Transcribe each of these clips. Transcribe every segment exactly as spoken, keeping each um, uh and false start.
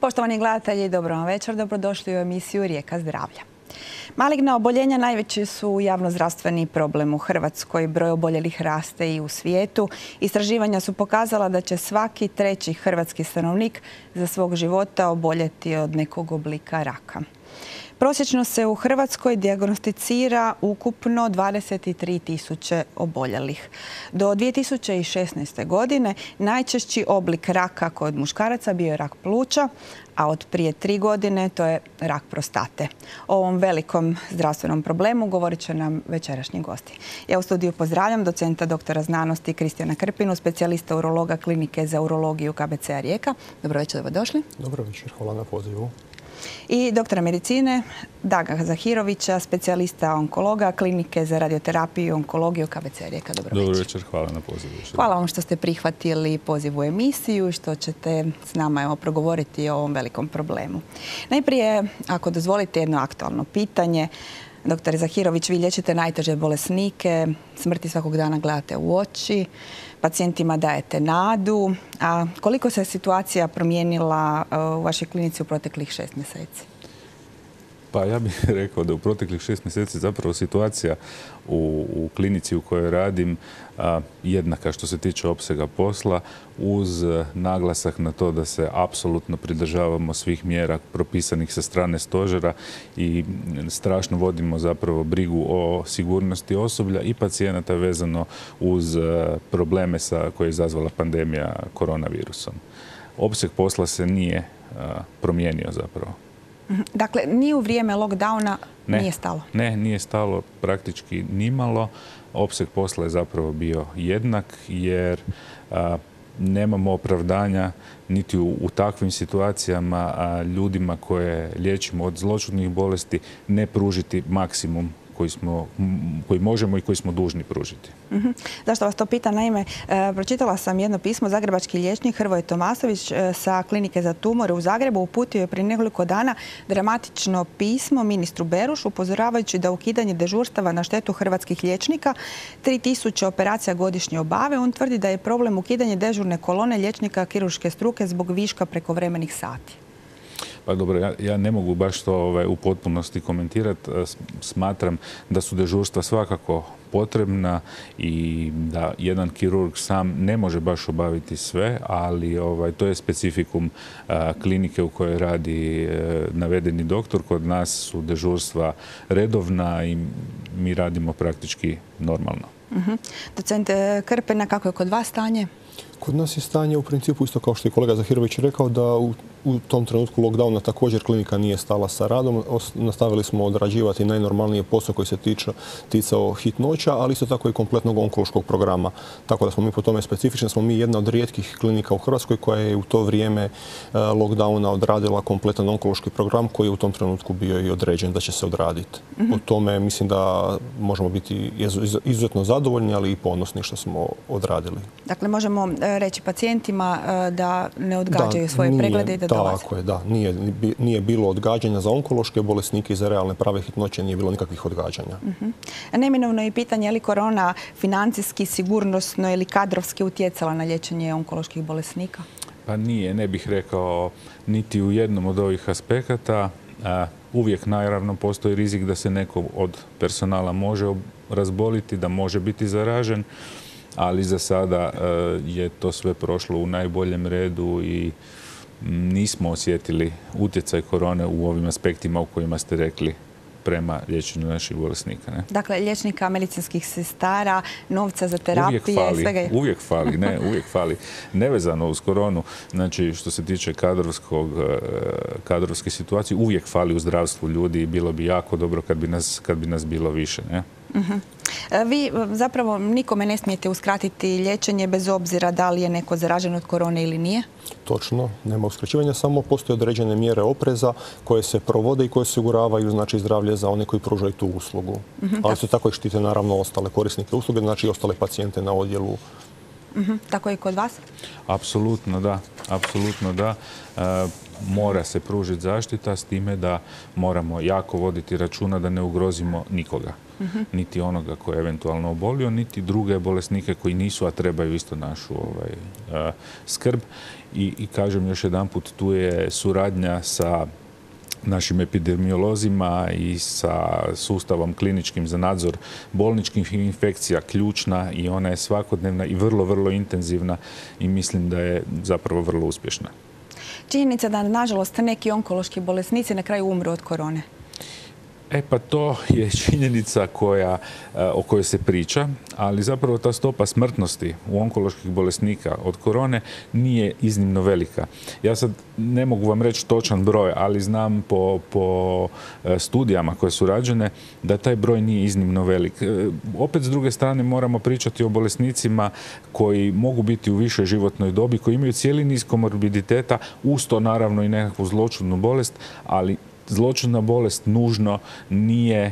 Poštovani gledatelji, dobro vam večer, dobrodošli u emisiju Rijeka zdravlja. Maligna oboljenja najveći su javnozdravstveni problem u Hrvatskoj. Broj oboljelih raste i u svijetu. Istraživanja su pokazala da će svaki treći hrvatski stanovnik za svog života oboljeti od nekog oblika raka. Prosječno se u Hrvatskoj dijagnosticira ukupno dvadeset tri tisuće oboljelih. Do dvije tisuće šesnaeste. godine najčešći oblik raka kod muškaraca bio je rak pluća, a od prije tri godine to je rak prostate. O ovom velikom zdravstvenom problemu govorit će nam večerašnji gosti. Ja u studiju pozdravljam docenta doktora znanosti Kristijana Krpinu, specijalista urologa Klinike za urologiju K B C-a Rijeka. Dobro večer, dobrodošli. Dobro večer, hvala na pozivu. I doktora medicine Daga Zahirovića, specijalista onkologa Klinike za radioterapiju i onkologiju K B C Rijeka. Dobro večer. Dobro večer, hvala na pozivu. Hvala vam što ste prihvatili poziv u emisiju i što ćete s nama evo, progovoriti o ovom velikom problemu. Najprije, ako dozvolite, jedno aktualno pitanje. Doktore Zahirović, vi liječite najteže bolesnike, smrti svakog dana gledate u oči, pacijentima dajete nadu. A koliko se situacija promijenila u vašoj klinici u proteklih šest mjeseci? Pa ja bih rekao da u proteklih šest mjeseci zapravo situacija u, u klinici u kojoj radim a, jednaka što se tiče opsega posla, uz naglasak na to da se apsolutno pridržavamo svih mjera propisanih sa strane stožera i strašno vodimo zapravo brigu o sigurnosti osoblja i pacijenata vezano uz probleme sa koje je izazvala pandemija koronavirusom. Opseg posla se nije a, promijenio zapravo. Dakle, ni u vrijeme lockdowna ne, nije stalo? Ne, nije stalo praktički nimalo. Opseg posla je zapravo bio jednak jer a, nemamo opravdanja niti u, u takvim situacijama a, ljudima koje liječimo od zloćudnih bolesti ne pružiti maksimum koji, smo, koji možemo i koji smo dužni pružiti. Uh-huh. Zašto vas to pitam? Naime, e, pročitala sam jedno pismo. Zagrebački liječnik Hrvoje Tomasović e, sa Klinike za tumore u Zagrebu uputio je prije nekoliko dana dramatično pismo ministru Berošu upozoravajući da ukidanje dežurstava na štetu hrvatskih liječnika tri tisuće operacija godišnje obave. On tvrdi da je problem ukidanje dežurne kolone liječnika kirurške struke zbog viška prekovremenih sati. Pa dobro, ja, ja ne mogu baš to ovaj, u potpunosti komentirati. Smatram da su dežurstva svakako potrebna i da jedan kirurg sam ne može baš obaviti sve, ali ovaj, to je specifikum a, klinike u kojoj radi e, navedeni doktor. Kod nas su dežurstva redovna i mi radimo praktički normalno. Uh-huh. Docent Krpina, kako je kod vas stanje? Kod nas je stanje u principu isto kao što je kolega Zahirović rekao da u, u tom trenutku lockdowna također klinika nije stala sa radom. Nastavili smo odrađivati najnormalnije posao koji se tiče, ticao hitnoća, ali isto tako i kompletnog onkološkog programa. Tako da smo mi po tome specifični. Smo mi jedna od rijetkih klinika u Hrvatskoj koja je u to vrijeme lockdowna odradila kompletan onkološki program koji je u tom trenutku bio i određen da će se odraditi. Mm-hmm. Po tome mislim da možemo biti izuzetno zadovoljni, ali i ponosni što smo odradili. Dakle, možemo reći pacijentima da ne odgađaju da, svoje nije, preglede i da dolaze. Tako je, da. Nije, nije bilo odgađanja za onkološke bolesnike i za realne prave hitnoće nije bilo nikakvih odgađanja. Uh-huh. Neminovno je pitanje je li korona financijski, sigurnosno ili kadrovski utjecala na liječenje onkoloških bolesnika? Pa nije, ne bih rekao niti u jednom od ovih aspekata. A, uvijek naravno postoji rizik da se neko od personala može razboliti, da može biti zaražen, ali za sada je to sve prošlo u najboljem redu i nismo osjetili utjecaj korone u ovim aspektima u kojima ste rekli prema liječenju naših bolesnika. Ne? Dakle, liječnika, medicinskih sestara, novca za terapije, uvijek fali, svega je... Uvijek fali, ne, uvijek fali. Nevezano uz koronu, znači što se tiče kadrovskog, kadrovske situacije, uvijek fali u zdravstvu ljudi i bilo bi jako dobro kad bi nas, kad bi nas bilo više. Ne? Uh-huh. Vi zapravo nikome ne smijete uskratiti liječenje bez obzira da li je neko zaražen od korone ili nije? Točno, nema uskraćivanja, samo postoje određene mjere opreza koje se provode i koje osiguravaju znači, zdravlje za one koji pružaju tu uslugu. Uh-huh, ali se tako i štite naravno ostale korisnike usluge, znači i ostale pacijente na odjelu. Uh-huh. Tako i kod vas? Apsolutno da, apsolutno da. E, mora se pružiti zaštita s time da moramo jako voditi računa da ne ugrozimo nikoga. Niti onoga koji je eventualno obolio, niti druge bolesnike koji nisu, a trebaju isto našu ovaj, uh, skrb. I, I kažem još jedanput, tu je suradnja sa našim epidemiolozima i sa sustavom kliničkim za nadzor bolničkih infekcija ključna i ona je svakodnevna i vrlo, vrlo intenzivna i mislim da je zapravo vrlo uspješna. Činjenica da, nažalost, neki onkološki bolesnici na kraju umru od korone. E pa to je činjenica koja, o kojoj se priča, ali zapravo ta stopa smrtnosti u onkoloških bolesnika od korone nije iznimno velika. Ja sad ne mogu vam reći točan broj, ali znam po, po studijama koje su rađene da taj broj nije iznimno velik. Opet s druge strane moramo pričati o bolesnicima koji mogu biti u višoj životnoj dobi, koji imaju cijeli niz komorbiditeta, uz to naravno i nekakvu zloćudnu bolest, ali zloćudna bolest nužno nije,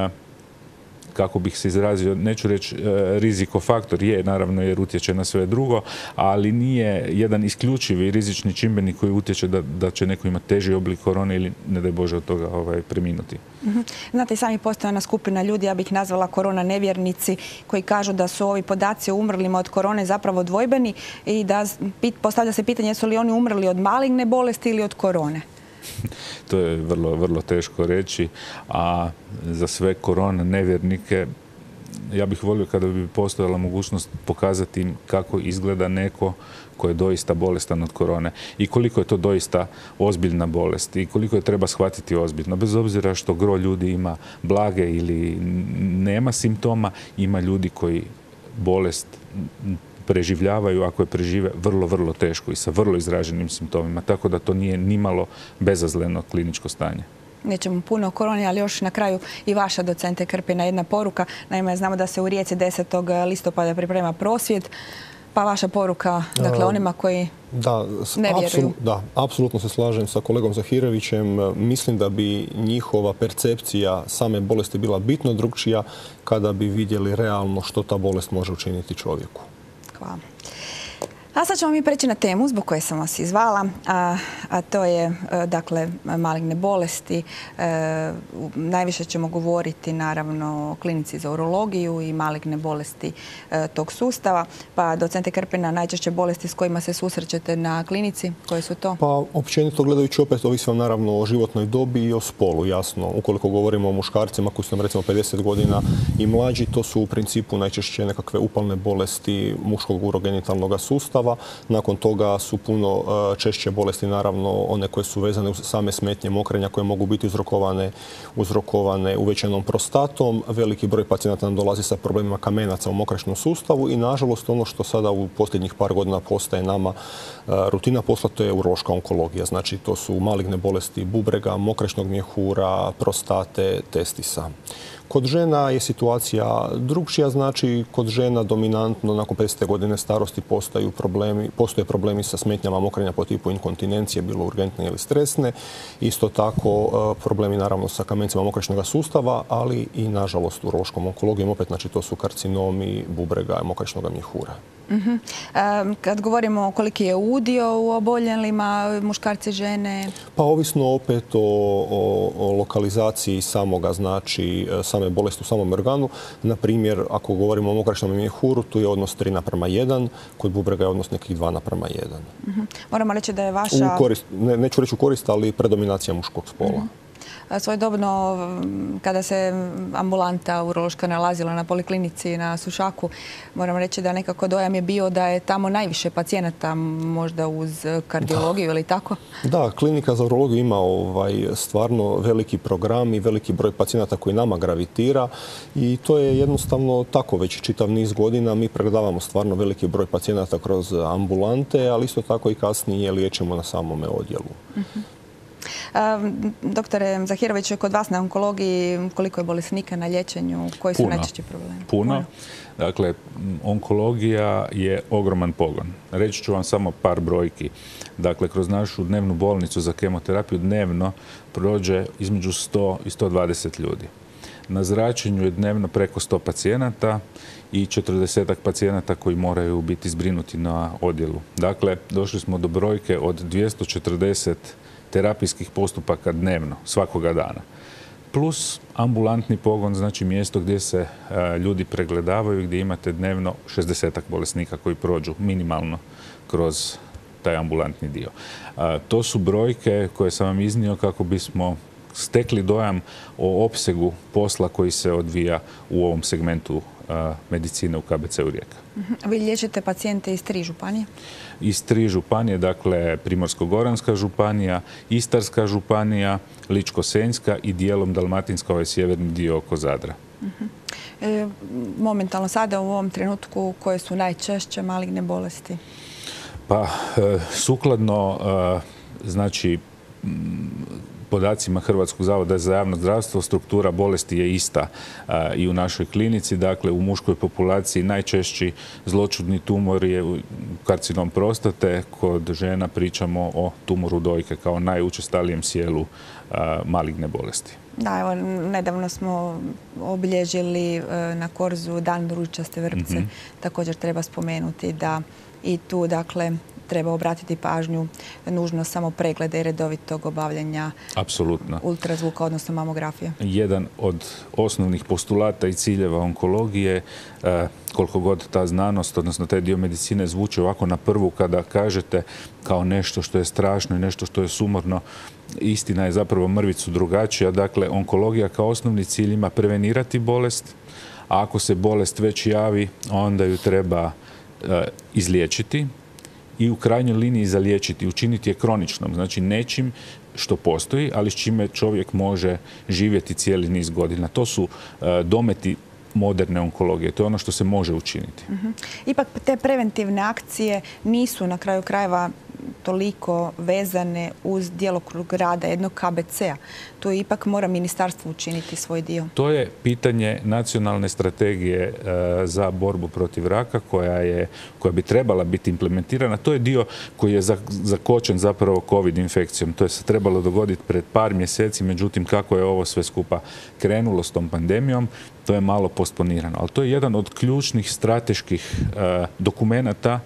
kako bih se izrazio, neću reći rizikofaktor, je naravno jer utječe na sve drugo, ali nije jedan isključivi rizični čimbenik koji utječe da, da će neko imati teži oblik korone ili ne daj Bože od toga ovaj, preminuti. Mm-hmm. Znate, i sami postoji ona skupina ljudi, ja bih nazvala korona nevjernici, koji kažu da su ovi podaci o umrlima od korone zapravo dvojbeni i da postavlja se pitanje jesu li oni umrli od maligne bolesti ili od korone. To je vrlo, vrlo teško reći, a za sve korona nevjernike ja bih volio kada bi postojala mogućnost pokazati im kako izgleda neko ko je doista bolestan od korone i koliko je to doista ozbiljna bolest i koliko je treba shvatiti ozbiljno. Bez obzira što gro ljudi ima blage ili nema simptoma, ima ljudi koji bolest preživljavaju, ako je prežive, vrlo, vrlo teško i sa vrlo izraženim simptomima. Tako da to nije nimalo bezazleno kliničko stanje. Nećemo puno o koroni, ali još na kraju i vaša, docente Krpina, jedna poruka. Naime, znamo da se u Rijeci desetog listopada priprema prosvjed, pa vaša poruka, dakle, onima koji da, ne vjeruju. Da, apsolutno se slažem sa kolegom Zahirovićem. Mislim da bi njihova percepcija same bolesti bila bitno drukčija kada bi vidjeli realno što ta bolest može učiniti čovjeku. Hvala. A sad ćemo mi preći na temu zbog koje sam vas izvala, a, a to je dakle maligne bolesti. E, najviše ćemo govoriti naravno o klinici za urologiju i maligne bolesti e, tog sustava. Pa docente Krpina, najčešće bolesti s kojima se susrećete na klinici, koje su to? Pa općenito gledajući opet ovisi vam naravno o životnoj dobi i o spolu, jasno. Ukoliko govorimo o muškarcima koji su nam recimo pedeset godina i mlađi, to su u principu najčešće nekakve upalne bolesti muškog urogenitalnog sustava. Nakon toga su puno češće bolesti, naravno, one koje su vezane uz same smetnje mokrenja koje mogu biti uzrokovane, uzrokovane uvećanom prostatom. Veliki broj pacijenata nam dolazi sa problemima kamenaca u mokraćnom sustavu i, nažalost, ono što sada u posljednjih par godina postaje nama rutina posla, to je urološka onkologija. Znači, to su maligne bolesti bubrega, mokraćnog mjehura, prostate, testisa. Kod žena je situacija drugčija, znači kod žena dominantno nakon pedesete godine starosti postaju problemi, postoje problemi sa smetnjama mokrenja po tipu inkontinencije, bilo urgentne ili stresne. Isto tako problemi naravno sa kamencima mokraćnog sustava, ali i nažalost urološkom onkologijom, opet znači to su karcinomi bubrega i mokraćnog mjehura. Uh-huh. Um, kad govorimo koliki je udio u oboljelima, muškarci, žene? Pa ovisno opet o, o, o lokalizaciji samoga, znači same bolesti u samom organu. Na primjer, ako govorimo o mokraćnom mjehuru, tu je odnos tri naprama jedan, kod bubrega je odnos nekih dva naprama jedan. Uh-huh. Moramo reći da je vaša... U korist, ne, neću reći u korist, ali predominacija muškog spola. Uh-huh. Svojedobno, kada se ambulanta urološka nalazila na poliklinici na Sušaku, moram reći da nekako dojam je bio da je tamo najviše pacijenata, možda uz kardiologiju da. Ili tako? Da, klinika za urologiju ima ovaj, stvarno veliki program i veliki broj pacijenata koji nama gravitira i to je jednostavno tako već čitav niz godina. Mi pregledavamo stvarno veliki broj pacijenata kroz ambulante, ali isto tako i kasnije liječimo na samome odjelu. Uh-huh. Doktore Zahirović, kod vas na onkologiji koliko je bolesnika na liječenju? Koji su najčešći problemi? Puno. Dakle, onkologija je ogroman pogon. Reći ću vam samo par brojki. Dakle, kroz našu dnevnu bolnicu za kemoterapiju dnevno prođe između sto i sto dvadeset ljudi. Na zračenju je dnevno preko sto pacijenata i četrdesetak pacijenata koji moraju biti zbrinuti na odjelu. Dakle, došli smo do brojke od dvjesto četrdeset terapijskih postupaka dnevno, svakoga dana. plus ambulantni pogon, znači mjesto gdje se ljudi pregledavaju, gdje imate dnevno šezdesetak bolesnika koji prođu minimalno kroz taj ambulantni dio. To su brojke koje sam vam iznio kako bismo stekli dojam o opsegu posla koji se odvija u ovom segmentu medicine u K B C-u Rijeka. Vi liječite pacijente iz tri županije? Iz tri županije, dakle Primorsko-goranska županija, Istarska županija, Ličko-senjska i dijelom Dalmatinska, ovaj sjeverni dio oko Zadra. Uh-huh. E, momentalno sada u ovom trenutku koje su najčešće maligne bolesti? Pa, e, sukladno, e, znači, podacima Hrvatskog zavoda za javno zdravstvo, struktura bolesti je ista a, i u našoj klinici. Dakle, u muškoj populaciji najčešći zloćudni tumor je karcinom prostate. Kod žena pričamo o tumoru dojke kao najučestalijem sjelu a, maligne bolesti. Da, evo, nedavno smo obilježili e, na Korzu Dan ružičaste vrpce. Mm-hmm. Također treba spomenuti da i tu, dakle, treba obratiti pažnju nužno samo pregleda i redovitog obavljanja apsolutno ultrazvuka, odnosno mamografije. Jedan od osnovnih postulata i ciljeva onkologije, koliko god ta znanost, odnosno taj dio medicine zvuči ovako na prvu kada kažete kao nešto što je strašno i nešto što je sumorno, istina je zapravo mrvicu drugačija. Dakle, onkologija kao osnovni cilj ima prevenirati bolest, a ako se bolest već javi, onda ju treba izliječiti i u krajnjoj liniji zaliječiti, učiniti je kroničnom, znači nečim što postoji, ali s čime čovjek može živjeti cijeli niz godina. To su uh, dometi moderne onkologije, to je ono što se može učiniti. Uh-huh. Ipak te preventivne akcije nisu na kraju krajeva toliko vezane uz djelokrug rada jednog K B C-a. Tu ipak mora ministarstvo učiniti svoj dio. To je pitanje nacionalne strategije e, za borbu protiv raka koja, je, koja bi trebala biti implementirana. To je dio koji je zakočen zapravo COVID infekcijom. To je se trebalo dogoditi pred par mjeseci, međutim kako je ovo sve skupa krenulo s tom pandemijom, to je malo postponirano. Ali to je jedan od ključnih strateških e, dokumenata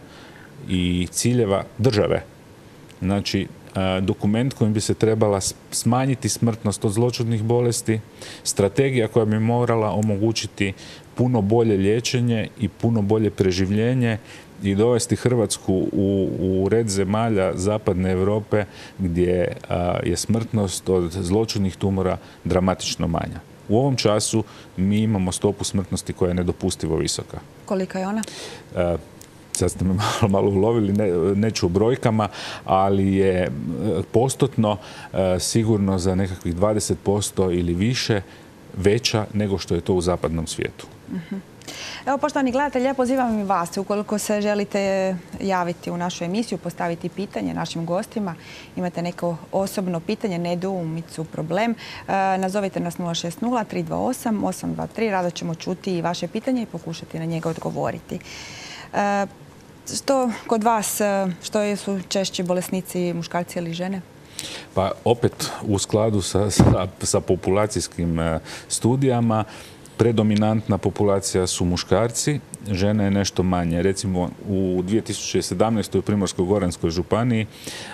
i ciljeva države. Znači, dokument kojim bi se trebala smanjiti smrtnost od zloćudnih bolesti, strategija koja bi morala omogućiti puno bolje liječenje i puno bolje preživljenje i dovesti Hrvatsku u, u red zemalja zapadne Europe gdje a, je smrtnost od zloćudnih tumora dramatično manja. U ovom času mi imamo stopu smrtnosti koja je nedopustivo visoka. Kolika je ona? A, sad ste me malo, malo ulovili, ne, neću u brojkama, ali je postotno e, sigurno za nekakvih dvadeset posto ili više veća nego što je to u zapadnom svijetu. Uh-huh. Evo, poštovani gledatelji, ja pozivam i vas, ukoliko se želite javiti u našu emisiju, postaviti pitanje našim gostima, imate neko osobno pitanje, nedoumicu, problem, e, nazovite nas nula šest nula tri dva osam osam dva tri, rado ćemo čuti i vaše pitanje i pokušati na njega odgovoriti. E, Što kod vas, što su češći bolesnici, muškarci ili žene? Pa opet u skladu sa, sa, sa populacijskim studijama, predominantna populacija su muškarci, žena je nešto manje. Recimo u dvije tisuće sedamnaestoj u Primorsko-goranskoj županiji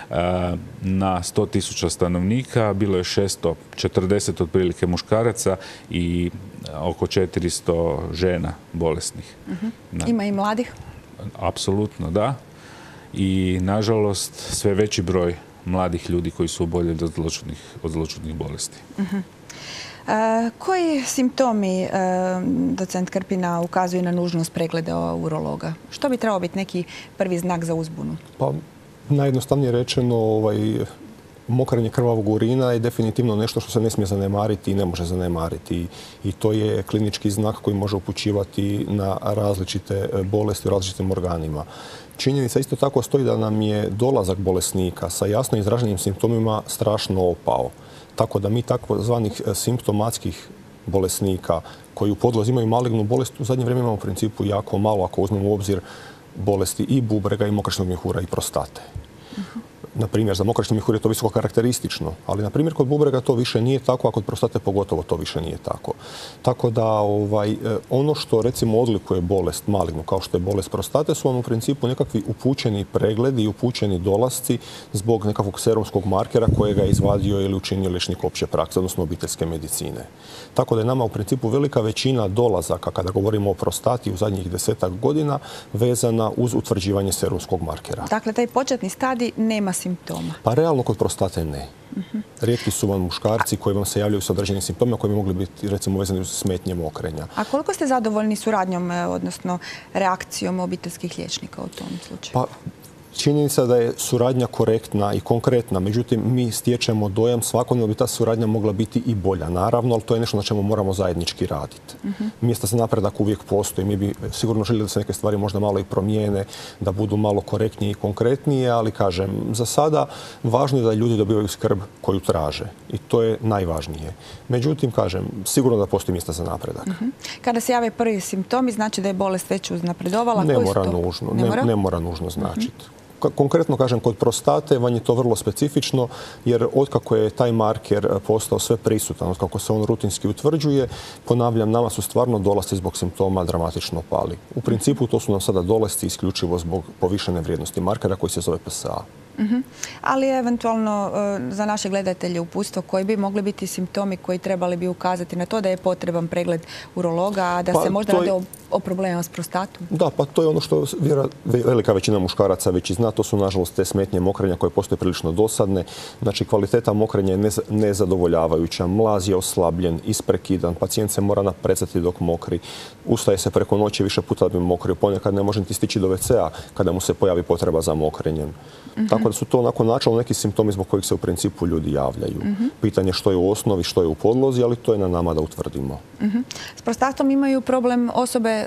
na sto tisuća stanovnika bilo je šesto četrdeset otprilike muškaraca i oko četiristo žena bolesnih. Uh-huh. Ima i mladih? Apsolutno, da. I, nažalost, sve veći broj mladih ljudi koji su oboljeli od zloćudnih, od zloćudnih bolesti. Uh-huh. E, koji simptomi, e, docent Krpina, ukazuju na nužnost pregleda urologa? Što bi trebao biti neki prvi znak za uzbunu? Pa, najjednostavnije rečeno, ovaj, mokrenje krvavog urina je definitivno nešto što se ne smije zanemariti i ne može zanemariti. I to je klinički znak koji može upućivati na različite bolesti u različitim organima. Činjenica isto tako stoji da nam je dolazak bolesnika sa jasno izraženim simptomima strašno opao. Tako da mi takozvanih simptomatskih bolesnika koji u podlozi imaju malignu bolest u zadnje vrijeme imamo u principu jako malo ako uzmemo u obzir bolesti i bubrega i mokraćnog mjehura i prostate. Uh-huh. Na primjer, za mokraćni mjehur je to visoko karakteristično, ali na primjer kod bubrega to više nije tako, a kod prostate pogotovo to više nije tako. Tako da ovaj, ono što recimo odlikuje bolest malignu, kao što je bolest prostate, su vam u principu nekakvi upućeni pregledi i upućeni dolasci zbog nekakvog serumskog markera kojega je izvadio ili učinio liječnik opće prakse, odnosno obiteljske medicine. Tako da je nama u principu velika većina dolazaka, kada govorimo o prostati u zadnjih desetak godina, vezana uz utvrđivanje serumskog markera. Dakle, taj početni stadij nema simptoma? Pa realno kod prostate ne. Uh-huh. Rijetki su vam muškarci koji vam se javljaju s određenim simptomima koji bi mogli biti recimo vezani uz smetnje mokrenja. A koliko ste zadovoljni suradnjom, odnosno reakcijom obiteljskih liječnika u tom slučaju? Pa, činjenica da je suradnja korektna i konkretna, međutim mi stječemo dojam svakodnevno bi ta suradnja mogla biti i bolja, naravno, ali to je nešto na čemu moramo zajednički raditi. Uh-huh. Mjesta za napredak uvijek postoji. Mi bi sigurno željeli da se neke stvari možda malo i promijene, da budu malo korektnije i konkretnije, ali kažem, za sada važno je da ljudi dobivaju skrb koju traže i to je najvažnije. Međutim, kažem, sigurno da postoji mjesta za napredak. Uh-huh. Kada se jave prvi simptomi, znači da je bolest već uznapredovala? Ne mora nužno, ne, ne, ne mora nužno značiti. Uh-huh. Konkretno kažem, kod prostate vam je to vrlo specifično jer otkako je taj marker postao sve prisutan, otkako se on rutinski utvrđuje, ponavljam, nama su stvarno dolasci zbog simptoma dramatično pali. U principu to su nam sada dolasci isključivo zbog povišene vrijednosti markera koji se zove P S A. Uh-huh. Ali eventualno za naše gledatelje uputstvo koji bi mogli biti simptomi koji trebali bi ukazati na to da je potreban pregled urologa, a da pa se možda radi je... o, o problemima s prostatom? Da, pa to je ono što vjera, velika većina muškaraca već i zna. To su nažalost te smetnje mokrenja koje postoje prilično dosadne. Znači kvaliteta mokrenja je nezadovoljavajuća, mlaz je oslabljen, isprekidan, pacijent se mora naprecati dok mokri, ustaje se preko noći više puta da bi mokrio, ponekad ne može niti stići do ve ce a kada mu se pojavi potreba za mokrenjem. Uh-huh. Tako da su to onako načelno neki simptomi zbog kojih se u principu ljudi javljaju. Uh-huh. Pitanje što je u osnovi, što je u podlozi, ali to je na nama da utvrdimo. Uh-huh. S prostatom imaju problem osobe e,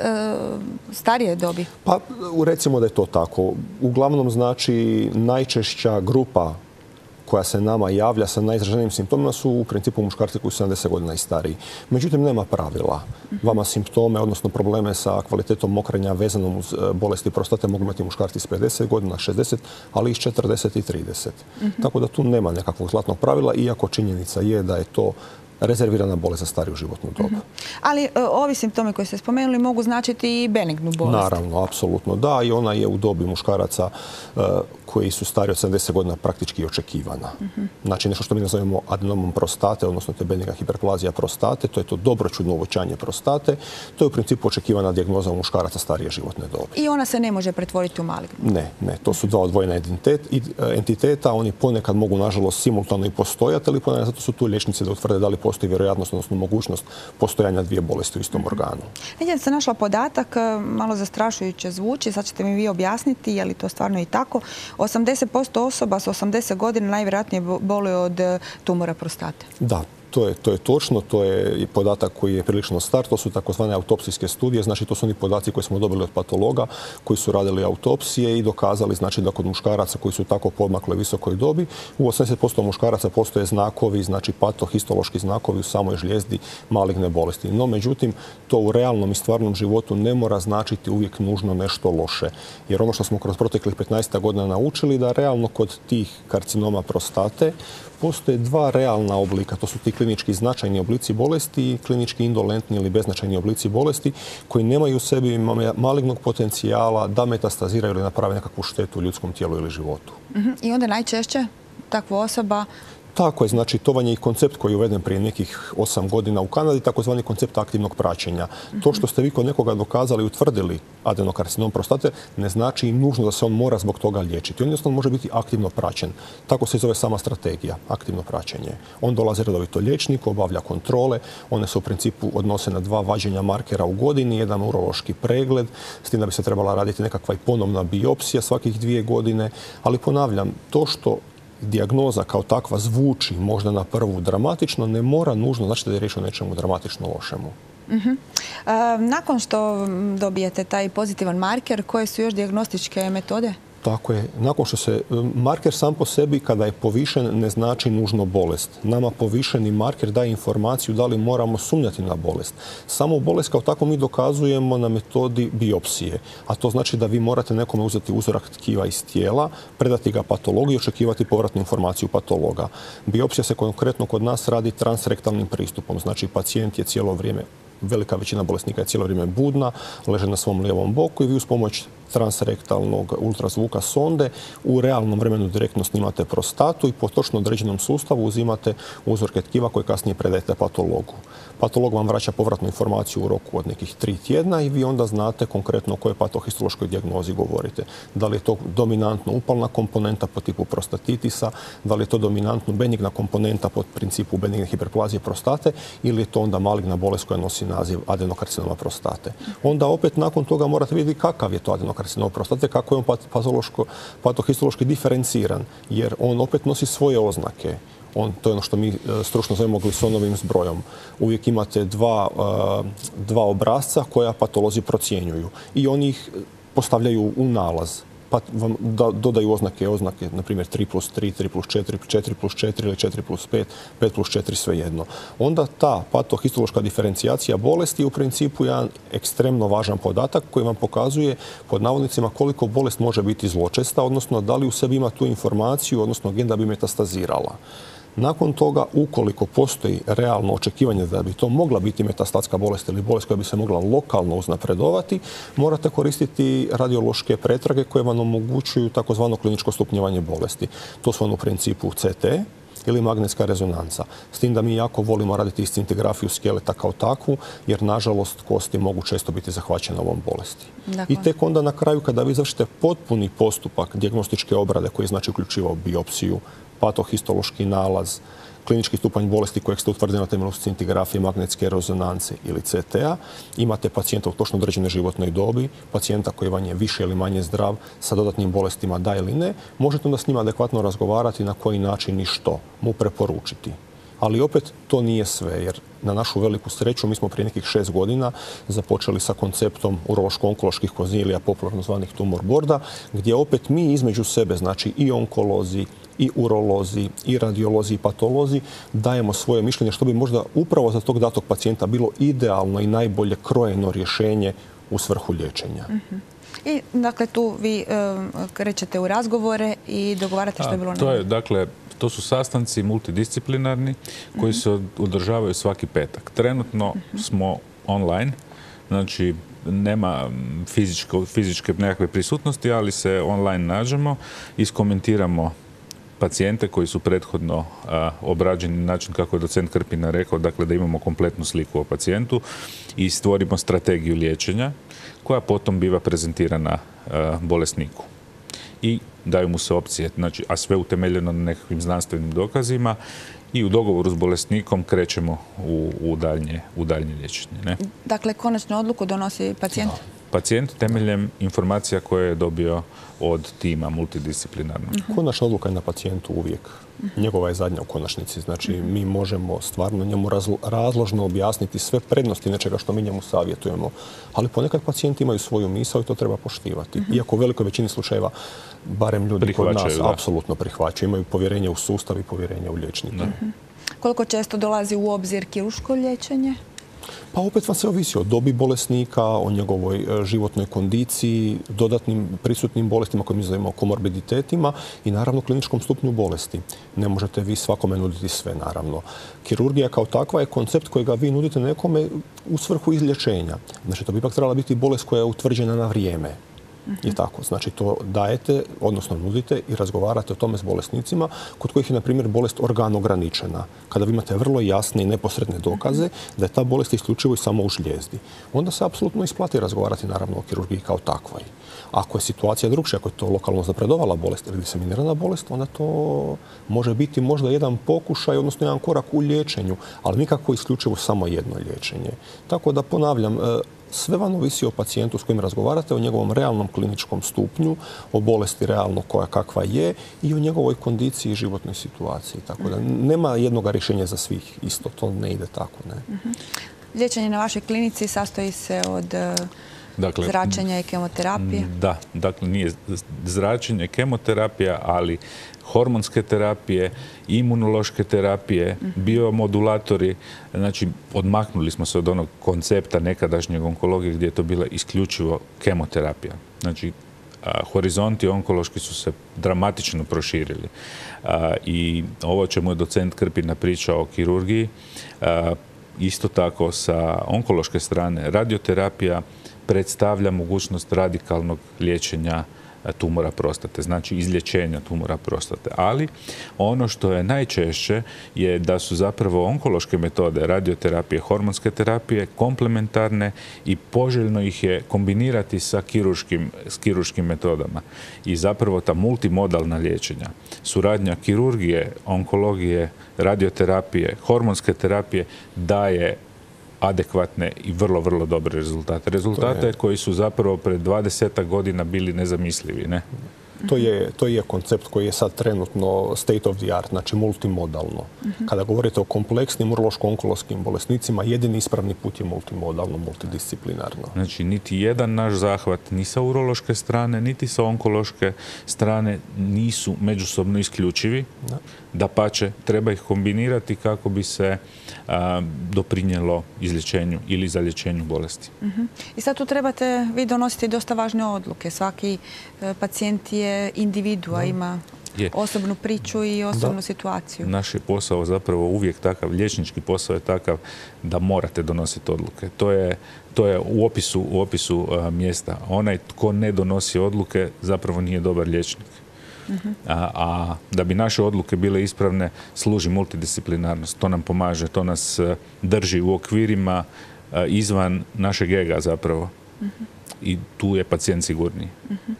starije dobi? Pa recimo da je to tako. Uglavnom znači najčešća grupa koja se nama javlja sa najizraženijim simptomima su u principu muškarci koji su sedamdeset godina i stariji. Međutim, nema pravila. Vama simptome, odnosno probleme sa kvalitetom mokrenja vezanom uz bolesti prostate mogu imati muškarci s pedeset godina, šezdeset, ali i s četrdeset i trideset. Uh-huh. Tako da tu nema nekakvog zlatnog pravila, iako činjenica je da je to rezervirana bolest za stariju životnu dobu. Uh-huh. Ali uh, ovi simptomi koji ste spomenuli mogu značiti i benignu bolest? Naravno, apsolutno da. I ona je u dobi muškaraca uh, koji su stari od sedamdeset godina praktički očekivana. Uh-huh. Znači nešto što mi nazovemo adenomom prostate, odnosno to je benigna hiperplazija prostate, to je to dobroćudno uvećanje prostate. To je u principu očekivana dijagnoza u muškaraca starije životne dobi. I ona se ne može pretvoriti u malignu? Ne, ne. To su dva odvojena entiteta. Oni ponekad mogu, nažalost, simultano i postojati, ali ponekad zato su tu liječnici da utvrde da li postoji vjerojatnost, odnosno mogućnost postojanja dvije bolesti u istom organu. Negdje sam našla podatak, malo zastrašujuće zvuči, sad ćete mi vi objasniti je li to stvarno i tako. osamdeset posto osoba s osamdeset godina najvjerojatnije boluje od tumora prostate. Da. To je, to je točno, to je podatak koji je prilično star, to su takozvane autopsijske studije, znači to su oni podaci koje smo dobili od patologa koji su radili autopsije i dokazali znači da kod muškaraca koji su tako podmakle visokoj dobi, u osamdeset posto muškaraca postoje znakovi, znači patohistološki znakovi u samoj žlijezdi maligne bolesti. No, međutim, to u realnom i stvarnom životu ne mora značiti uvijek nužno nešto loše. Jer ono što smo kroz proteklih petnaest godina naučili da realno kod tih karcinoma prostate postoje dva realna oblika. To su ti klinički značajni oblici bolesti i klinički indolentni ili beznačajni oblici bolesti koji nemaju u sebi malignog potencijala da metastaziraju ili naprave nekakvu štetu u ljudskom tijelu ili životu. Uh-huh. I onda najčešće takva osoba... Tako je, znači to vam je i koncept koji je uveden prije nekih osam godina u Kanadi, takozvani koncept aktivnog praćenja. Mm-hmm. To što ste vi kod nekoga dokazali i utvrdili adenokarcinom prostate ne znači nužno da se on mora zbog toga liječiti. On jednostavno može biti aktivno praćen. Tako se zove sama strategija, aktivno praćenje. On dolazi redovito liječniku, obavlja kontrole, one se u principu odnose na dva vađenja markera u godini, jedan urološki pregled, s tim da bi se trebala raditi nekakva i ponovna biopsija svakih dvije godine, ali ponavljam, to što dijagnoza kao takva zvuči možda na prvu dramatično, ne mora nužno znači da je riječ o nečemu dramatično lošemu. Uh-huh. E, nakon što dobijete taj pozitivan marker, koje su još dijagnostičke metode? Tako je. Nakon što se marker sam po sebi kada je povišen ne znači nužno bolest. Nama povišeni marker daje informaciju da li moramo sumnjati na bolest. Samo bolest kao tako mi dokazujemo na metodi biopsije. A to znači da vi morate nekome uzeti uzorak tkiva iz tijela, predati ga patologiji i očekivati povratnu informaciju patologa. Biopsija se konkretno kod nas radi transrektalnim pristupom. Znači pacijent je cijelo vrijeme, velika većina bolesnika je cijelo vrijeme budna, leže na svom lijevom boku i vi uz pomoć transrektalnog ultrazvuka sonde u realnom vremenu direktno snimate prostatu i po točno određenom sustavu uzimate uzorke tkiva koje kasnije predajete patologu. Patolog vam vraća povratnu informaciju u roku od nekih tri tjedna i vi onda znate konkretno o kojoj patohistološkoj dijagnozi govorite. Da li je to dominantno upalna komponenta po tipu prostatitisa, da li je to dominantno benigna komponenta po principu benigne hiperplazije prostate ili je to onda maligna bolest koja nosi naziv adenokarcinoma prostate. Onda opet nakon toga morate vidjeti kakav je to adenokarcinom prostate, kako je on patohistološki diferenciran, jer on opet nosi svoje oznake. On, to je ono što mi stručno zovemo glisonovim zbrojom. Uvijek imate dva, dva obrasca koja patolozi procjenjuju i oni ih postavljaju u nalaz. Pa vam dodaju oznake, oznake, na primjer tri plus tri, tri plus četiri, četiri plus četiri ili četiri plus pet, pet plus četiri, svejedno. Onda ta patohistološka diferencijacija bolesti je u principu jedan ekstremno važan podatak koji vam pokazuje pod navodnicima koliko bolest može biti zločesta, odnosno da li u sebi ima tu informaciju, odnosno gen da bi metastazirala. Nakon toga, ukoliko postoji realno očekivanje da bi to mogla biti metastatska bolest ili bolest koja bi se mogla lokalno uznapredovati, morate koristiti radiološke pretrage koje vam omogućuju takozvano kliničko stupnjevanje bolesti. To su u principu C T ili magnetska rezonanca. S tim da mi jako volimo raditi scintigrafiju skeleta kao takvu, jer nažalost kosti mogu često biti zahvaćene ovom bolesti. Dakle. I tek onda na kraju kada vi završite potpuni postupak dijagnostičke obrade koji znači uključivao biopsiju, patohistološki nalaz, klinički stupanj bolesti kojeg ste utvrdili na temelju scintigrafije, magnetske rezonance ili C T A, imate pacijenta u točno određenoj životnoj dobi, pacijenta koji vam je više ili manje zdrav, sa dodatnim bolestima da ili ne, možete onda s njima adekvatno razgovarati na koji način i što mu preporučiti. Ali opet to nije sve, jer na našu veliku sreću mi smo prije nekih šest godina započeli sa konceptom urološko-onkoloških konzilija, popularno zvanih tumor borda, gdje opet mi između sebe, znači i onkolozi, i urolozi, i radiolozi, i patolozi, dajemo svoje mišljenje što bi možda upravo za tog datog pacijenta bilo idealno i najbolje krojeno rješenje u svrhu liječenja. Uh-huh. I dakle tu vi um, krećete u razgovore i dogovarate što je bilo to je, dakle, to su sastanci multidisciplinarni koji se održavaju svaki petak. Trenutno smo online, znači nema fizičko, fizičke nekakve prisutnosti, ali se online nađemo, iskomentiramo pacijente koji su prethodno a, obrađeni na način kako je docent Krpina rekao, dakle da imamo kompletnu sliku o pacijentu i stvorimo strategiju liječenja koja potom biva prezentirana a, bolesniku. I daju mu se opcije, znači, a sve utemeljeno na nekakvim znanstvenim dokazima i u dogovoru s bolesnikom krećemo u, u, daljnje, u daljnje liječenje. Ne? Dakle, konačnu odluku donosi pacijent? No. Pacijent temeljem informacija koje je dobio od tima multidisciplinarnog. Uh-huh. Konačna odluka je na pacijentu uvijek. Uh-huh. Njegova je zadnja u konačnici. Znači, uh-huh. mi možemo stvarno njemu razložno objasniti sve prednosti nečega što mi njemu savjetujemo. Ali ponekad pacijenti imaju svoju misao i to treba poštivati. Uh-huh. Iako u velikoj većini slučajeva, barem ljudi kod nas, da. apsolutno prihvaćaju. Imaju povjerenje u sustav i povjerenje u liječnike. Uh-huh. Koliko često dolazi u obzir kirurško liječenje? Pa opet vam se ovisi o dobi bolesnika, o njegovoj životnoj kondiciji, dodatnim prisutnim bolestima koje mi zovemo komorbiditetima i naravno kliničkom stupnju bolesti. Ne možete vi svakome nuditi sve, naravno. Kirurgija kao takva je koncept kojega vi nudite nekome u svrhu izlječenja. Znači, to bi ipak trebala biti bolest koja je utvrđena na vrijeme. I tako. Znači, to dajete, odnosno nudite i razgovarate o tome s bolesnicima kod kojih je, na primjer, bolest organograničena. Kada vi imate vrlo jasne i neposredne dokaze da je ta bolest isključivo i samo u žlijezdi. Onda se apsolutno isplati razgovarati, naravno, o kirurgiji kao takvoj. Ako je situacija drugčija, ako je to lokalno zapredovala bolest ili diseminirana bolest, onda to može biti možda jedan pokušaj, odnosno jedan korak u liječenju, ali nikako isključivo samo jedno liječenje. Tako da, ponavljam, sve vam ovisi o pacijentu s kojim razgovarate, o njegovom realnom kliničkom stupnju, o bolesti realno koja kakva je i o njegovoj kondiciji i životnoj situaciji. Tako da nema jednog rješenja za svih isto, to ne ide tako. Ne. Uh-huh. Liječenje na vašoj klinici sastoji se od dakle, zračenja i kemoterapije? Da, dakle nije zračenje, kemoterapija, ali hormonske terapije, imunološke terapije, biomodulatori. Znači, odmaknuli smo se od onog koncepta nekadašnjeg onkologije gdje je to bila isključivo kemoterapija. Znači, horizonti onkološki su se dramatično proširili. I ovo čemu je docent Krpina pričao o kirurgiji, isto tako sa onkološke strane radioterapija predstavlja mogućnost radikalnog liječenja tumora prostate, znači izlječenja tumora prostate. Ali ono što je najčešće je da su zapravo onkološke metode radioterapije, hormonske terapije komplementarne i poželjno ih je kombinirati sa kirurškim, s kirurškim metodama. I zapravo ta multimodalna liječenja, suradnja kirurgije, onkologije, radioterapije, hormonske terapije daje adekvatne i vrlo, vrlo dobre rezultate. Rezultate koji su zapravo pred dvadesetak godina bili nezamislivi, ne? To je, to je koncept koji je sad trenutno state of the art, znači multimodalno. Uh-huh. Kada govorite o kompleksnim urološko-onkološkim bolesnicima, jedini ispravni put je multimodalno, multidisciplinarno. Znači, niti jedan naš zahvat, ni sa urološke strane, niti sa onkološke strane nisu međusobno isključivi. Da. Dapače, treba ih kombinirati kako bi se a, doprinijelo izlječenju ili zalječenju bolesti. Uh-huh. I sad tu trebate vi donositi dosta važne odluke. Svaki e, pacijent je individua, da. Ima je. Osobnu priču i osobnu da. Situaciju. Naš je posao zapravo uvijek takav, liječnički posao je takav da morate donositi odluke. To je, to je u opisu, u opisu a, mjesta. Onaj tko ne donosi odluke zapravo nije dobar liječnik. Uh-huh. a, a da bi naše odluke bile ispravne služi multidisciplinarnost. To nam pomaže, to nas a, drži u okvirima a, izvan našeg ega zapravo. Uh-huh. I tu je pacijent sigurniji. Uh-huh.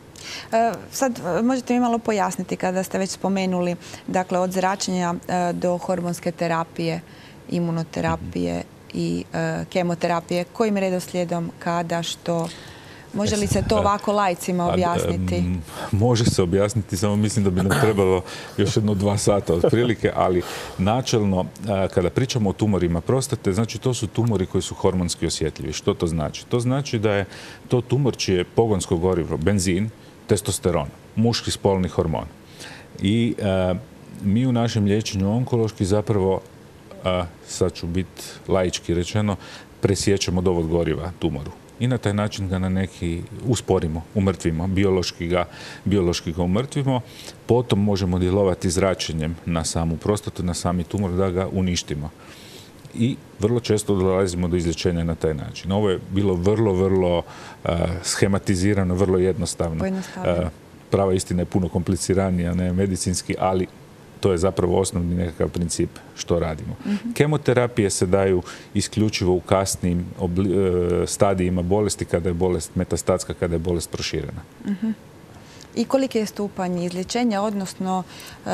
Sad možete mi malo pojasniti kada ste već spomenuli, dakle od zračenja do hormonske terapije, imunoterapije i kemoterapije, kojim redoslijedom, kada, što? Može li se to ovako laicima objasniti? Može se objasniti, samo mislim da bi nam trebalo još jedno dva sata otprilike, ali načelno, kada pričamo o tumorima prostate, znači to su tumori koji su hormonski osjetljivi. Što to znači? To znači da je to tumor čije pogonsko gorivo, benzin, testosteron, muški spolni hormon. I a, mi u našem liječenju onkološki zapravo, a, sad ću biti laički rečeno, presjećemo dovod goriva tumoru. I na taj način ga na neki usporimo, umrtvimo, biološki ga, biološki ga umrtvimo. Potom možemo djelovati zračenjem na samu prostatu, na sami tumor, da ga uništimo. I vrlo često dolazimo do izlječenja na taj način. Ovo je bilo vrlo, vrlo uh, schematizirano, vrlo jednostavno. Uh, prava istina je puno kompliciranija, ne medicinski, ali to je zapravo osnovni nekakav princip što radimo. Mm-hmm. Kemoterapije se daju isključivo u kasnim obli- stadijima bolesti, kada je bolest metastatska, kada je bolest proširena. Mm-hmm. I koliki je stupanj izlječenja, odnosno, e,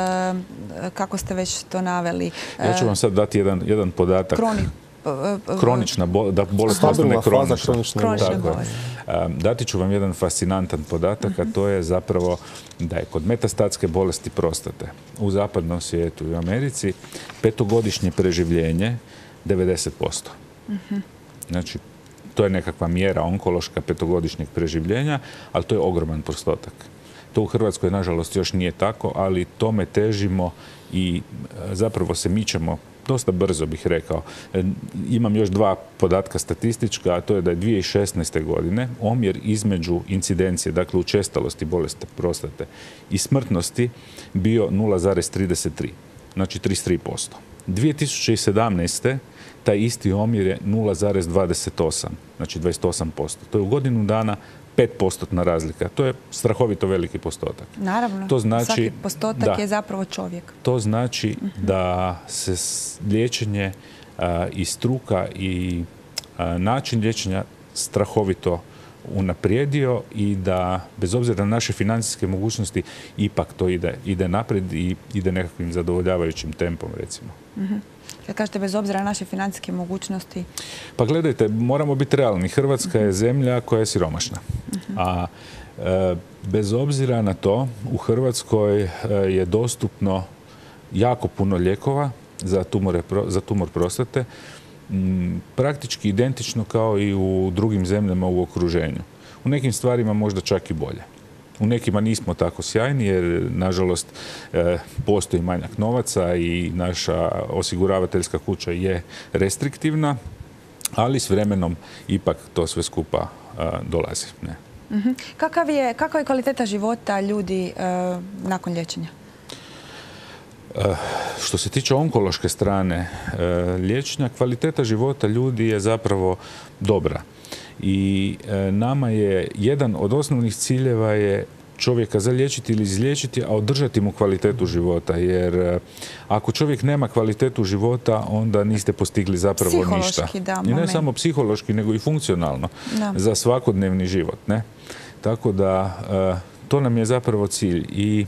kako ste već to naveli? E, ja ću vam sad dati jedan, jedan podatak. Kroni, kronična bo, da bolest postane kronična. kronična. kronična bolest. Dati ću vam jedan fascinantan podatak, uh-huh. a to je zapravo da je kod metastatske bolesti prostate u zapadnom svijetu i u Americi petogodišnje preživljenje devedeset posto. Uh-huh. Znači, to je nekakva mjera onkološka petogodišnjeg preživljenja, ali to je ogroman postotak. To u Hrvatskoj, nažalost, još nije tako, ali tome težimo i zapravo se mičemo dosta brzo, bih rekao. Imam još dva podatka statistička, a to je da je dvije tisuće šesnaeste. godine omjer između incidencije, dakle učestalosti bolesti prostate i smrtnosti bio nula zarez trideset tri, znači trideset tri posto. dvije tisuće sedamnaeste. taj isti omjer je nula zarez dvadeset osam, znači dvadeset osam posto. To je u godinu dana pet postotna razlika. To je strahovito veliki postotak. Naravno, to znači, svaki postotak da, je zapravo čovjek. To znači uh-huh. da se liječenje a, i struka i a, način liječenja strahovito unaprijedio i da, bez obzira na naše financijske mogućnosti, ipak to ide, ide naprijed i ide nekakvim zadovoljavajućim tempom, recimo. Uh-huh. Kad kažete bez obzira na naše financijske mogućnosti? Pa gledajte, moramo biti realni. Hrvatska uh-huh. je zemlja koja je siromašna. Uh-huh. A e, bez obzira na to, u Hrvatskoj e, je dostupno jako puno lijekova za, tumore, za tumor prostate. praktički identično kao i u drugim zemljama u okruženju. U nekim stvarima možda čak i bolje. U nekima nismo tako sjajni jer, nažalost, postoji manjak novaca i naša osiguravateljska kuća je restriktivna, ali s vremenom ipak to sve skupa dolazi. Ne? Uh-huh. Kakav je, kakva je kvaliteta života ljudi uh, nakon liječenja? Uh, što se tiče onkološke strane uh, liječenja, kvaliteta života ljudi je zapravo dobra. I uh, nama je jedan od osnovnih ciljeva je čovjeka zaliječiti ili izliječiti, a održati mu kvalitetu života. Jer ako čovjek nema kvalitetu života, onda niste postigli zapravo ništa. Da, I ne samo psihološki, nego i funkcionalno da. Za svakodnevni život. Ne? Tako da to nam je zapravo cilj i